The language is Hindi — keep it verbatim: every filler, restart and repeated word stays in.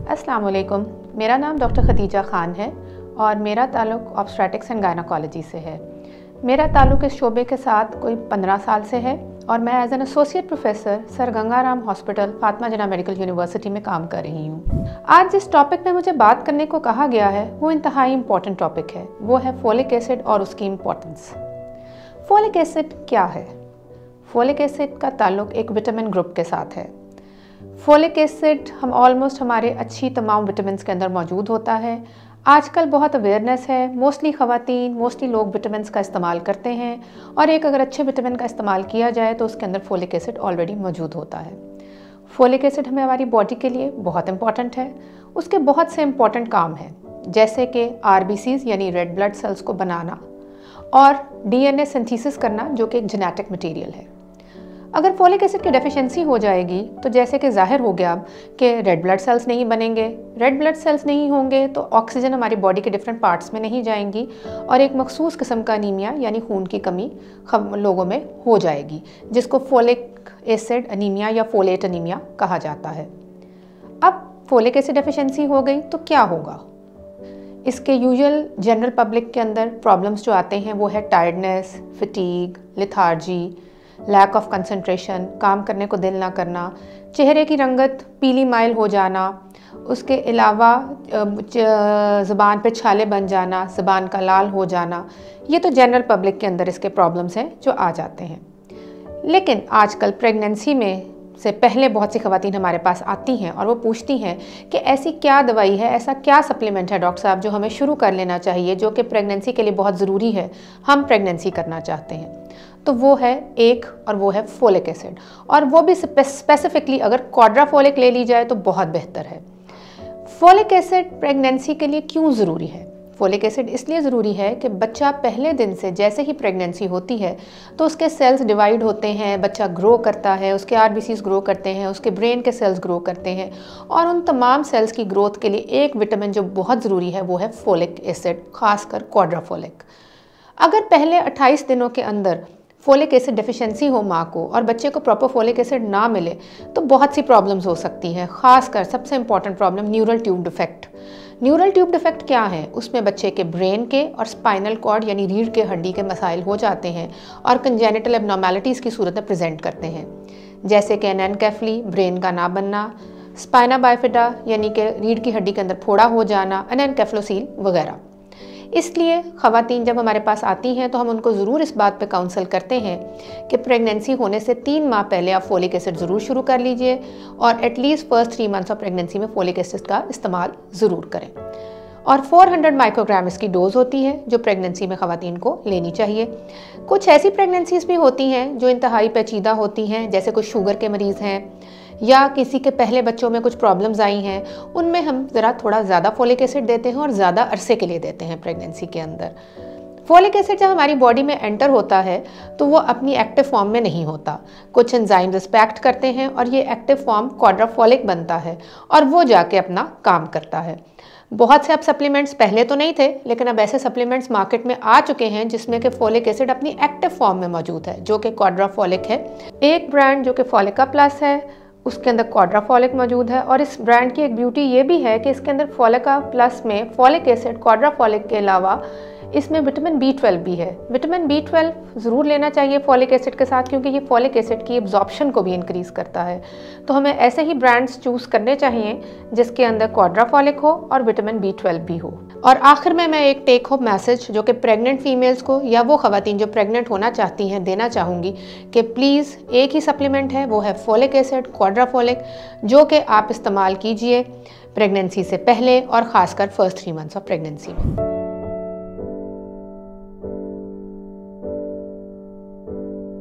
अस्सलाम वालेकुम। मेरा नाम डॉक्टर खदीजा ख़ान है और मेरा ताल्लुक़ ऑब्स्टेट्रिक्स एंड गायनोकोलॉजी से है। मेरा ताल्लुक़ इस शोबे के साथ कोई पंद्रह साल से है और मैं as an associate professor sir Gangaram hospital Fatima Jinnah medical university में काम कर रही हूँ। आज जिस टॉपिक पे मुझे बात करने को कहा गया है वो इंतहाई इम्पॉर्टेंट टॉपिक है, वो है फोलिक एसिड और उसकी इम्पोर्टेंस। फोलिक एसिड क्या है? फोलिक एसिड का ताल्लुक़ एक विटामिन ग्रुप के साथ है। फोलिक एसिड हम ऑलमोस्ट हमारे अच्छी तमाम विटामिन के अंदर मौजूद होता है। आजकल बहुत अवेयरनेस है, मोस्टली ख़वातीन मोस्टली लोग विटामिन का इस्तेमाल करते हैं और एक अगर अच्छे विटामिन का इस्तेमाल किया जाए तो उसके अंदर फोलिक एसिड ऑलरेडी मौजूद होता है। फोलिक एसिड हमें हमारी बॉडी के लिए बहुत इंपॉर्टेंट है। उसके बहुत से इंपॉर्टेंट काम हैं, जैसे कि आर बी सीज़ यानी रेड ब्लड सेल्स को बनाना और डी एन ए सिंथेसिस करना, जो कि एक जेनेटिक मटीरियल है। अगर फोलिक एसिड की डेफिशिएंसी हो जाएगी तो जैसे कि जाहिर हो गया अब कि रेड ब्लड सेल्स नहीं बनेंगे। रेड ब्लड सेल्स नहीं होंगे तो ऑक्सीजन हमारी बॉडी के डिफरेंट पार्ट्स में नहीं जाएंगी और एक मखसूस किस्म का अनीमिया यानी खून की कमी लोगों में हो जाएगी, जिसको फोलिक एसिड अनीमिया या फोलेट अनीमिया कहा जाता है। अब फोलिक एसिड डेफिशिएंसी हो गई तो क्या होगा? इसके यूजुअल जनरल पब्लिक के अंदर प्रॉब्लम्स जो आते हैं वो है tiredness, fatigue, lethargy, lack of concentration, काम करने को दिल ना करना, चेहरे की रंगत पीली माइल हो जाना, उसके अलावा ज़ुबान पे छाले बन जाना, ज़ुबान का लाल हो जाना। ये तो जनरल पब्लिक के अंदर इसके प्रॉब्लम्स हैं जो आ जाते हैं। लेकिन आजकल प्रेगनेंसी में से पहले बहुत सी ख़वातीन हमारे पास आती हैं और वो पूछती हैं कि ऐसी क्या दवाई है, ऐसा क्या सप्लीमेंट है डॉक्टर साहब जो हमें शुरू कर लेना चाहिए, जो कि प्रेगनेंसी के लिए बहुत ज़रूरी है, हम प्रेगनेंसी करना चाहते हैं। तो वो है एक और वो है फोलिक एसिड, और वो भी स्पेसिफिकली अगर क्वाड्राफोलिक ले ली जाए तो बहुत बेहतर है। फोलिक एसिड प्रेगनेंसी के लिए क्यों ज़रूरी है? फोलिक एसिड इसलिए ज़रूरी है कि बच्चा पहले दिन से जैसे ही प्रेगनेंसी होती है तो उसके सेल्स डिवाइड होते हैं, बच्चा ग्रो करता है, उसके आरबीसीज ग्रो करते हैं, उसके ब्रेन के सेल्स ग्रो करते हैं और उन तमाम सेल्स की ग्रोथ के लिए एक विटामिन जो बहुत ज़रूरी है वो है फोलिक एसिड, ख़ासकर क्वाड्राफोलिक। अगर पहले अट्ठाईस दिनों के अंदर फोलिक एसिड डेफिशिएंसी हो माँ को और बच्चे को प्रॉपर फोलिक एसिड ना मिले तो बहुत सी प्रॉब्लम्स हो सकती हैं। ख़ासकर सबसे important problem neural tube defect. Neural tube defect क्या है? उसमें बच्चे के ब्रेन के और स्पाइनल कॉर्ड यानी रीढ़ के हड्डी के मसाइल हो जाते हैं और कंजेनिटल एबनॉर्मेलिटीज़ की सूरत में प्रेजेंट करते हैं, जैसे कि एनेनकेफली ब्रेन का ना बनना, स्पाइना बाइफिडा यानी कि रीढ़ की हड्डी के अंदर फोड़ा हो जाना, एनेनकेफलोसील वगैरह। इसलिए ख़वातीन जब हमारे पास आती हैं तो हम उनको ज़रूर इस बात पे काउंसल करते हैं कि प्रेगनेंसी होने से तीन माह पहले आप फोलिक एसिड ज़रूर शुरू कर लीजिए और at least first three months of pregnancy में फोलिक एसिड का इस्तेमाल ज़रूर करें। और चार सौ माइक्रोग्राम इसकी डोज़ होती है जो प्रेगनेंसी में ख़वातीन को लेनी चाहिए। कुछ ऐसी प्रेगनेंसीज़ भी होती हैं जो इंतहाई पेचीदा होती हैं, जैसे कुछ शुगर के मरीज़ हैं या किसी के पहले बच्चों में कुछ प्रॉब्लम्स आई हैं, उनमें हम ज़रा थोड़ा ज़्यादा फोलिक एसिड देते हैं और ज़्यादा अरसे के लिए देते हैं प्रेगनेंसी के अंदर। फोलिक एसिड जब हमारी बॉडी में एंटर होता है तो वो अपनी एक्टिव फॉर्म में नहीं होता, कुछ एंजाइम रिस्पेक्ट करते हैं और ये एक्टिव फॉर्म क्वाड्राफोलिक बनता है और वो जाके अपना काम करता है। बहुत से अब सप्लीमेंट्स पहले तो नहीं थे, लेकिन अब ऐसे सप्लीमेंट्स मार्केट में आ चुके हैं जिसमें कि फोलिक एसिड अपनी एक्टिव फॉर्म में मौजूद है, जो कि क्वाड्राफोलिक है। एक ब्रांड जो कि फोलिका प्लस है उसके अंदर क्वाड्राफोलिक मौजूद है और इस ब्रांड की एक ब्यूटी ये भी है कि इसके अंदर फोलिका प्लस में फोलिक एसिड क्वाड्राफोलिक के अलावा इसमें विटामिन बी ट्वेल्व भी है। विटामिन बी ट्वेल्व ज़रूर लेना चाहिए फोलिक एसिड के साथ, क्योंकि ये फोलिक एसिड की एब्जॉर्प्शन को भी इंक्रीज़ करता है। तो हमें ऐसे ही ब्रांड्स चूज़ करने चाहिए जिसके अंदर क्वाड्राफोलिक हो और विटामिन बी ट्वेल्व भी हो। और आखिर में मैं एक टेक होम मैसेज जो कि प्रेग्नेंट फीमेल्स को या वो ख़वातीन जो प्रेग्नेंट होना चाहती हैं देना चाहूँगी कि प्लीज़ एक ही सप्लीमेंट है, वो है फोलिक एसिड क्वाड्राफोलिक, जो कि आप इस्तेमाल कीजिए प्रेगनेंसी से पहले और ख़ासकर first three months of pregnancy में।